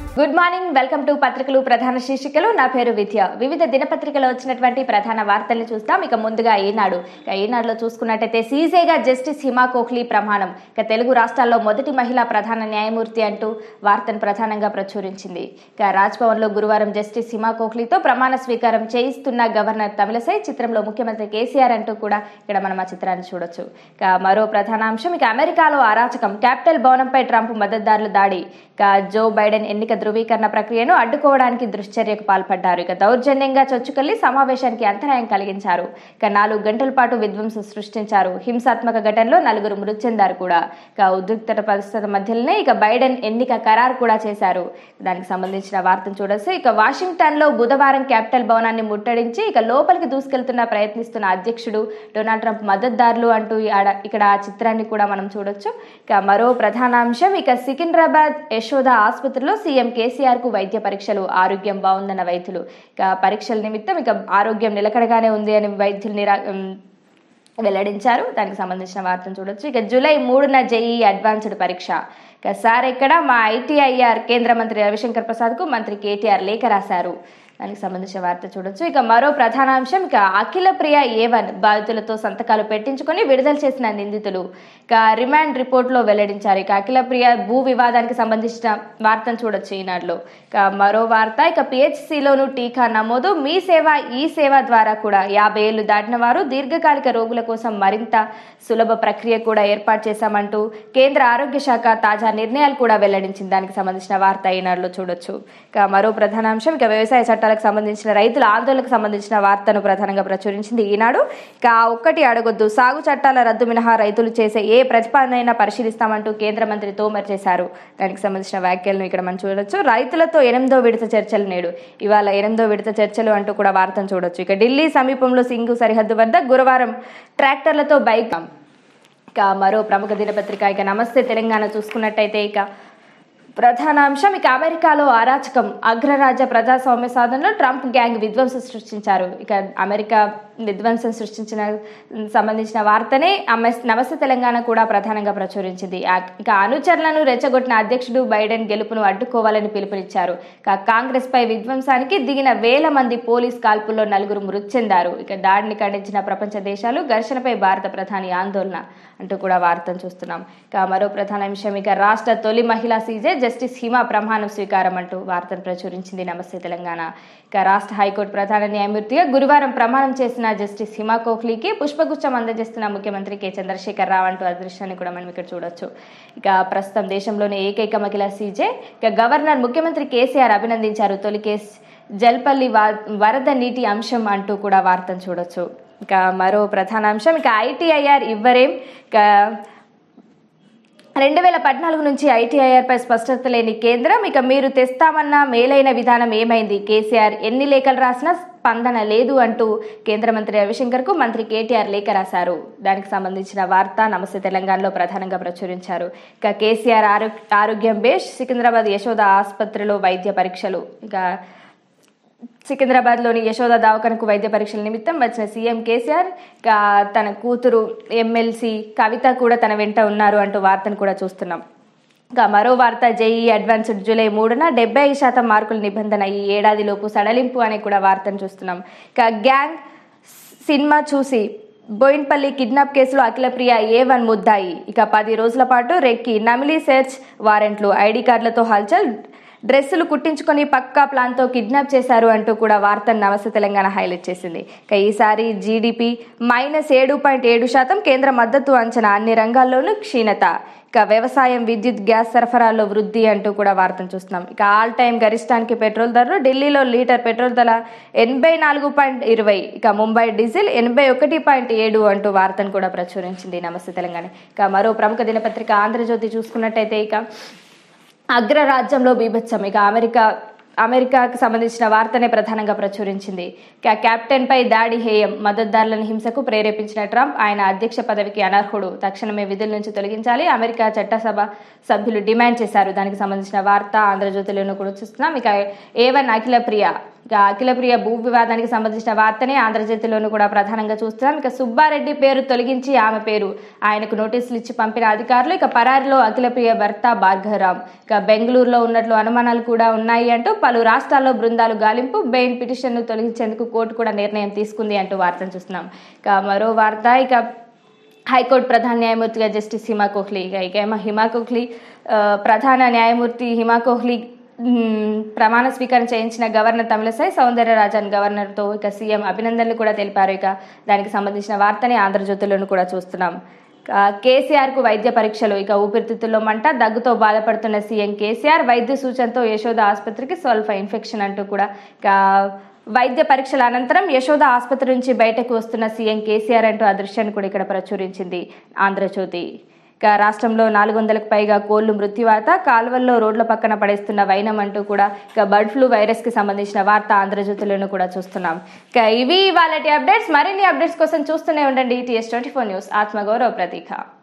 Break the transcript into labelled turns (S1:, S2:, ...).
S1: Good morning, welcome to పత్రికలు ప్రధాన శీర్షికలు. నా పేరు విద్య. వివిధ దినపత్రికలో వచ్చినటువంటి ప్రధాన వార్తల్ని చూస్తాం. ఇక ముందుగా ఈనాడులో చూసుకున్నట్టయితే సీజేగా జస్టిస్ హిమా కోహ్లీ ప్రమాణం. ఇక తెలుగు రాష్ట్రాల్లో మొదటి మహిళా ప్రధాన న్యాయమూర్తి అంటూ వార్తను ప్రధానంగా ప్రచురించింది. ఇక రాజ్భవన్ లో గురువారం జస్టిస్ హిమా కోహ్లీతో ప్రమాణ స్వీకారం చేయిస్తున్న గవర్నర్ తమిళసై. చిత్రంలో ముఖ్యమంత్రి కేసీఆర్ అంటూ కూడా ఇక్కడ మనం ఆ చిత్రాన్ని చూడొచ్చు. ఇక మరో ప్రధాన అంశం, ఇక అమెరికాలో అరాచకం, క్యాపిటల్ భవనంపై ట్రంప్ మద్దతుదారుల దాడి. ఇక జో బైడెన్ ఎన్నిక ధృవీకరణ ప్రక్రియను అడ్డుకోవడానికి దుశ్చర్యకు పాల్పడ్డారు. ఇక దౌర్జన్యంగా చొచ్చుకెళ్లి సమావేశానికి అంతరాయం కలిగించారు. ఇక 4 గంటల పాటు విధ్వంసం సృష్టించారు. హింసాత్మక ఘటనలో 4 మృతి చెందారు కూడా. ఇక ఉద్రిక్తత పరిస్థితుల మధ్యలోనే ఇక బైడెన్ ఎన్నిక ఖరారు కూడా చేశారు. దానికి సంబంధించిన వార్తను చూడొచ్చు. ఇక వాషింగ్టన్ లో బుధవారం క్యాపిటల్ భవనాన్ని ముట్టడించి ఇక లోపలికి దూసుకెళ్తున్న ప్రయత్నిస్తున్న అధ్యక్షుడు డొనాల్డ్ ట్రంప్ మద్దతుదారులు అంటూ ఇక్కడ ఆ చిత్రాన్ని కూడా మనం చూడొచ్చు. ఇక మరో ప్రధాన అంశం, ఇక సికింద్రాబాద్ యశోద ఆసుపత్రిలో సీఎం కేసీఆర్ కు వైద్య పరీక్షలు. ఆరోగ్యం బాగుందన్న వైద్యులు. ఇక పరీక్షల నిమిత్తం ఇక ఆరోగ్యం నిలకడగానే ఉంది అని వైద్యులు వెల్లడించారు. దానికి సంబంధించిన వార్తను చూడొచ్చు. ఇక జూలై 3న జేఈ అడ్వాన్స్డ్ పరీక్ష. ఇక సార్ ఎక్కడ మా ఐటీఐఆర్ కేంద్ర మంత్రి రవిశంకర్ ప్రసాద్ కు మంత్రి కేటీఆర్ లేఖ రాశారు. దానికి సంబంధించిన వార్త చూడొచ్చు. ఇక మరో ప్రధాన అంశం, ఇక అఖిల ప్రియ A1 బాధితులతో సంతకాలు పెట్టించుకొని విడుదల చేసిన నిందితులు. ఇక రిమాండ్ రిపోర్ట్ లో వెల్లడించారు. ఇక అఖిల ప్రియ భూ వివాదానికి సంబంధించిన వార్తను చూడొచ్చు ఈనాడులో. ఇక మరో వార్త, ఇక పిహెచ్సిలోను టీకా నమోదు. మీ సేవ ఈ సేవ ద్వారా కూడా 50 ఏళ్లు దాటిన వారు దీర్ఘకాలిక రోగుల కోసం మరింత సులభ ప్రక్రియ కూడా ఏర్పాటు చేశామంటూ కేంద్ర ఆరోగ్య శాఖ తాజా నిర్ణయాలు కూడా వెల్లడించింది. దానికి సంబంధించిన వార్త ఈనాడులో చూడొచ్చు. ఇక మరో ప్రధాన అంశం, ఇక వ్యవసాయ చట్టాలకు సంబంధించిన రైతుల ఆందోళనకు సంబంధించిన వార్తను ప్రధానంగా ప్రచురించింది ఈనాడు. ఇక ఒక్కటి అడగొద్దు, సాగు చట్టాల రద్దు మినహా రైతులు చేసే ఏ ప్రతిపాదనైనా పరిశీలిస్తామంటూ కేంద్ర మంత్రి తోమర్ చేశారు. దానికి సంబంధించిన వ్యాఖ్యలను ఇక్కడ మనం చూడొచ్చు. రైతులతో 8వ విడత చర్చలు నేడు. ఇవాళ 8వ విడత చర్చలు అంటూ కూడా వార్తను చూడొచ్చు. ఇక ఢిల్లీ సమీపంలో సింగు సరిహద్దు వద్ద గురువారం ట్రాక్టర్లతో బైక్. ఇక మరో ప్రముఖ దినపత్రిక ఇక నమస్తే తెలంగాణ చూసుకున్నట్టయితే ఇక ప్రధాన అంశం, ఇక అమెరికాలో అరాచకం, అగ్రరాజ్య ప్రజాస్వామ్య సాధనలో ట్రంప్ గ్యాంగ్ విధ్వంసం సృష్టించారు. ఇక అమెరికా విధ్వంసం సృష్టించిన సంబంధించిన వార్తనే నమస్తే తెలంగాణ కూడా ప్రధానంగా ప్రచురించింది. ఇక అనుచరులను రెచ్చగొట్టిన అధ్యక్షుడు బైడెన్ గెలుపును అడ్డుకోవాలని పిలుపునిచ్చారు. ఇక కాంగ్రెస్ పై విధ్వంసానికి దిగిన 1000 మంది పోలీస్ కాల్పుల్లో 4 మృతి చెందారు. ఇక దాడిని ఖండించిన ప్రపంచ దేశాలు, ఘర్షణపై భారత ప్రధాని ఆందోళన అంటూ కూడా వార్తను చూస్తున్నాం. ఇక మరో ప్రధాన అంశం, ఇక రాష్ట్ర తొలి మహిళా సీజే జస్టిస్ హిమా ప్రమాణం స్వీకారం అంటూ వార్తను ప్రచురించింది నమస్తే తెలంగాణ. ఇక రాష్ట్ర హైకోర్టు ప్రధాన న్యాయమూర్తిగా గురువారం ప్రమాణం చేసిన జస్టిస్ హిమా కోహ్లీకి పుష్పగుచ్చం అందజేస్తున్న ముఖ్యమంత్రి కె చంద్రశేఖర్ రావు అంటూ అదృశ్యాన్ని కూడా మనం ఇక్కడ చూడొచ్చు. ఇక ప్రస్తుతం దేశంలోని ఏకైక మహిళా సీజే. ఇక గవర్నర్ ముఖ్యమంత్రి కేసీఆర్ అభినందించారు. తొలి కేసు జల్పల్లి వరద నీటి అంశం అంటూ కూడా వార్తను చూడొచ్చు. ఇక మరో ప్రధాన అంశం, ఇక ఐటీఐఆర్ ఇవ్వరేం. ఇక 2014 నుంచి ఐటీఐఆర్ పై స్పష్టత లేని కేంద్రం. ఇక మీరు తెస్తామన్న మేలైన విధానం ఏమైంది? కేసీఆర్ ఎన్ని లేఖలు రాసినా స్పందన లేదు అంటూ కేంద్ర మంత్రి రవిశంకర్ కు మంత్రి కేటీఆర్ లేఖ రాశారు. దానికి సంబంధించిన వార్త నమస్తే తెలంగాణలో ప్రధానంగా ప్రచురించారు. ఇక కేసీఆర్ ఆరోగ్యం బేష్, సికింద్రాబాద్ యశోద ఆసుపత్రిలో వైద్య పరీక్షలు. ఇక సికింద్రాబాద్ లోని యశోద దవాఖానకు వైద్య పరీక్షల నిమిత్తం వచ్చిన సీఎం కేసీఆర్ ఇక తన కూతురు ఎమ్మెల్సీ కవిత కూడా తన వెంట ఉన్నారు అంటూ వార్తను కూడా చూస్తున్నాం. ఇక మరో వార్త, జేఈ అడ్వాన్స్డ్ జూలై 3న 75% మార్కుల నిబంధన ఈ ఏడాదిలోపు సడలింపు అనే కూడా వార్తను చూస్తున్నాం. ఇక గ్యాంగ్ సినిమా చూసి బోయిన్పల్లి కిడ్నాప్ కేసులో అఖిల ప్రియ A1 ముద్దాయి. ఇక 10 రోజుల పాటు రెక్కి నమిలీ సెర్చ్ వారెంట్లు, ఐడి కార్డులతో హల్చల్, డ్రెస్సులు కుట్టించుకొని పక్కా ప్లాన్తో కిడ్నాప్ చేశారు అంటూ కూడా వార్తను నమస్తే తెలంగాణ హైలైట్ చేసింది. ఇక ఈసారి జీడీపీ -7.7%, కేంద్ర మద్దతు అంచనా, అన్ని రంగాల్లోనూ క్షీణత. ఇక వ్యవసాయం, విద్యుత్, గ్యాస్ సరఫరాలో వృద్ధి అంటూ కూడా వార్తను చూస్తున్నాం. ఇక ఆల్ టైమ్ గరిష్టానికి పెట్రోల్ ధరలు. ఢిల్లీలో లీటర్ పెట్రోల్ ధర 84.20. ఇక ముంబై డీజిల్ 81.7 అంటూ వార్తను కూడా ప్రచురించింది నమస్తే తెలంగాణ. ఇక మరో ప్రముఖ దినపత్రిక ఆంధ్రజ్యోతి చూసుకున్నట్టయితే ఇక అగ్రరాజ్యంలో బీభత్సం. ఇక అమెరికాకు సంబంధించిన వార్తనే ప్రధానంగా ప్రచురించింది. కెప్టెన్ పై దాడి హేయం, మద్దతుదారులను హింసకు ప్రేరేపించిన ట్రంప్, ఆయన అధ్యక్ష పదవికి అనర్హుడు, తక్షణమే విధుల నుంచి తొలగించాలి, అమెరికా చట్టసభ సభ్యులు డిమాండ్ చేశారు. దానికి సంబంధించిన వార్త ఆంధ్రజ్యోతిలోనూ కూడా చూస్తున్నాం. ఇక A1 అఖిలప్రియ భూ వివాదానికి సంబంధించిన వార్తని ఆంధ్రజ్యోతిలోనూ కూడా ప్రధానంగా చూస్తున్నాం. ఇక సుబ్బారెడ్డి పేరు తొలగించి ఆమె పేరు, ఆయనకు నోటీసులు ఇచ్చి పంపిన అధికారులు. ఇక పరారిలో అఖిలప్రియ భర్త భార్గవరామ్, ఇక బెంగళూరులో ఉన్నట్లు అనుమానాలు కూడా ఉన్నాయి అంటూ పలు రాష్ట్రాల్లో బృందాలు గాలింపు, బెయిల్ పిటిషన్ను తొలగించేందుకు కోర్టు కూడా నిర్ణయం తీసుకుంది అంటూ వార్తను చూస్తున్నాం. ఇక మరో వార్త, ఇక హైకోర్టు ప్రధాన న్యాయమూర్తిగా జస్టిస్ హిమా కోహ్లీ, ప్రధాన న్యాయమూర్తి హిమా కోహ్లీ ప్రమాణ స్వీకారం చేయించిన గవర్నర్ తమిళసై సౌందరరాజన్ గవర్నర్తో ఇక సీఎం అభినందనలు కూడా తెలిపారు. ఇక దానికి సంబంధించిన వార్తని ఆంధ్రజ్యోతిలోనూ కూడా చూస్తున్నాం. కేసీఆర్ కు వైద్య పరీక్షలు, ఇక ఊపిరితిత్తుల్లో మంట, దగ్గుతో బాధపడుతున్న సీఎం కేసీఆర్, వైద్య సూచనతో యశోద ఆసుపత్రికి స్వల్ప ఇన్ఫెక్షన్ అంటూ కూడా ఇక వైద్య పరీక్షల అనంతరం యశోద ఆసుపత్రి నుంచి బయటకు వస్తున్న సీఎం కేసీఆర్ అంటూ ఆ దృశ్యాన్ని కూడా ఇక్కడ ప్రచురించింది ఆంధ్రజ్యోతి. ఇక రాష్ట్రంలో 400కు పైగా కోళ్లు మృత్యువాత, కాలువల్లో రోడ్ల పక్కన పడేస్తున్న వైనం అంటూ కూడా ఇక బర్డ్ ఫ్లూ వైరస్ కి సంబంధించిన వార్త ఆంధ్రజ్యోతిలోనూ కూడా చూస్తున్నాం. ఇక ఇవి వాళ్ళటి అప్డేట్స్. మరిన్ని అప్డేట్స్ కోసం చూస్తూనే ఉండండి TS24 న్యూస్, ఆత్మగౌరవ ప్రతీక.